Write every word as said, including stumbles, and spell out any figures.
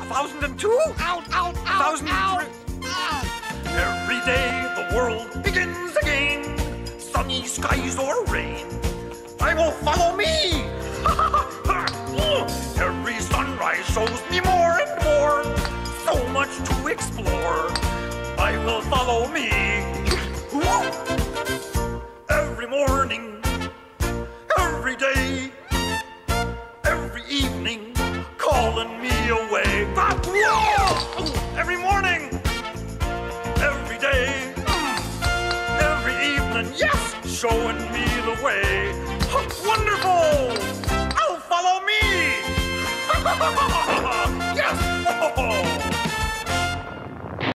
thousand and two? Out, out, A out, thousand out. and three? Every day the world begins again, sunny skies or rain. I will follow me. Every sunrise shows me more and more, so much to explore. I will follow me. Every morning, every day, every evening, calling me away. Every morning, every day, every evening, yes, showing me the way. Wonderful! I'll follow me! Yes!